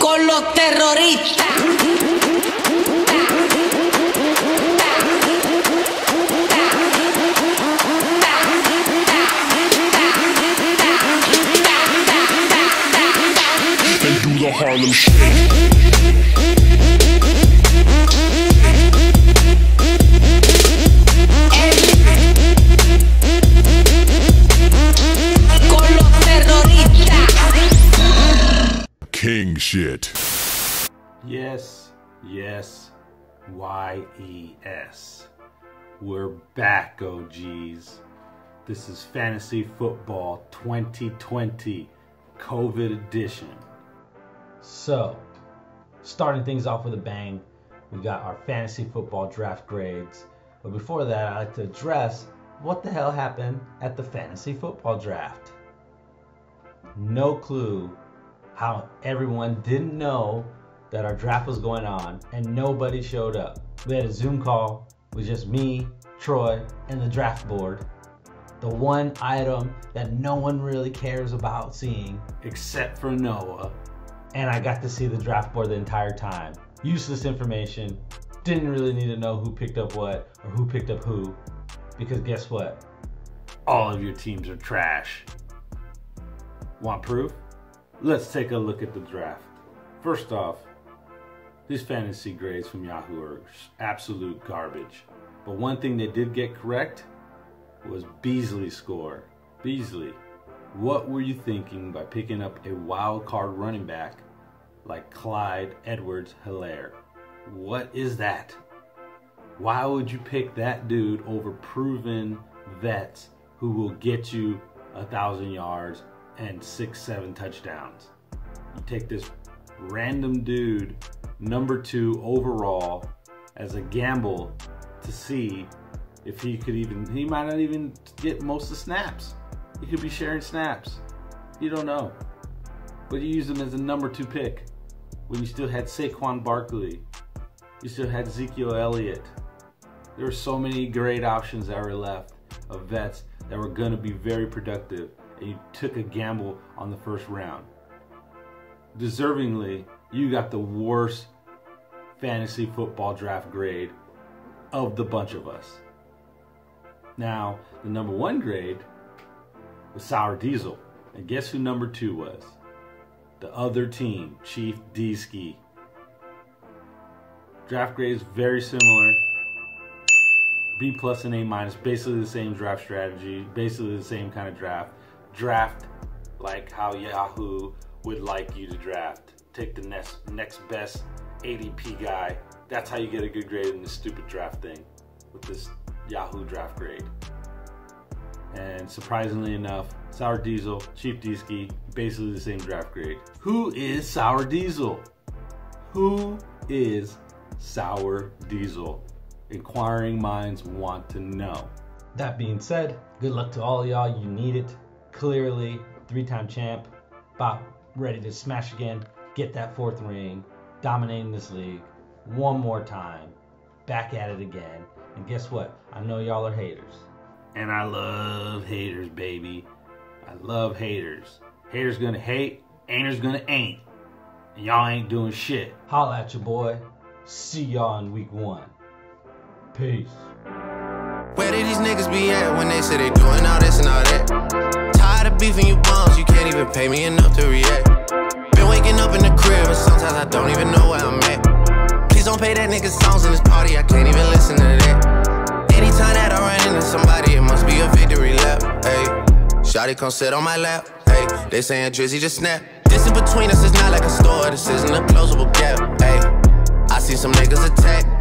con los terroristas. And do the Harlem Shake. King shit. Yes, yes, YES. We're back, OGs. This is Fantasy Football 2020 COVID edition. So, starting things off with a bang, we got our fantasy football draft grades. But before that, I'd like to address what the hell happened at the fantasy football draft. No clue how everyone didn't know that our draft was going on and nobody showed up. We had a Zoom call with just me, Troy, and the draft board. The one item that no one really cares about seeing. Except for Noah. And I got to see the draft board the entire time. Useless information. Didn't really need to know who picked up what or who picked up who. Because guess what? All of your teams are trash. Want proof? Let's take a look at the draft. First off, these fantasy grades from Yahoo are absolute garbage. But one thing they did get correct was Beasley's score. Beasley, what were you thinking by picking up a wild card running back like Clyde Edwards-Helaire? What is that? Why would you pick that dude over proven vets who will get you 1,000 yards and 6-7 touchdowns? You take this random dude, number 2 overall, as a gamble to see if he might not even get most of the snaps. He could be sharing snaps. You don't know. But you use him as a number 2 pick when you still had Saquon Barkley. You still had Ezekiel Elliott. There were so many great options that were left of vets that were going to be very productive, and you took a gamble on the first round. Deservingly, you got the worst fantasy football draft grade of the bunch of us. Now, the number 1 grade was Sour Diesel. And guess who number 2 was? The other team, Chief D-Ski. Draft grade is very similar. B+ and A-, basically the same draft strategy, basically the same kind of draft. Draft like how Yahoo would like you to draft. Take the next best ADP guy. That's how you get a good grade in this stupid draft thing with this Yahoo draft grade. And surprisingly enough, Sour Diesel, Chief D-Ski, basically the same draft grade. Who is Sour Diesel? Who is Sour Diesel? Inquiring minds want to know. That being said, good luck to all of y'all. You need it. Clearly, 3-time champ, about ready to smash again, get that 4th ring, dominating this league one more time, back at it again. And guess what? I know y'all are haters. And I love haters, baby. I love haters. Haters gonna hate, ain'ters gonna ain't. And y'all ain't doing shit. Holla at your boy. See y'all in week 1. Peace. Where did these niggas be at when they say they doing all this and all that? Tired of beefing you bums, you can't even pay me enough to react. Been waking up in the crib and sometimes I don't even know where I'm at. Please don't play that nigga songs in this party, I can't even listen to that. Anytime that I run into somebody, it must be a victory lap. Hey, shawty come sit on my lap. Hey, they saying Drizzy just snap. This in between us is not like a store, this isn't a closable gap. Hey, I see some niggas attack.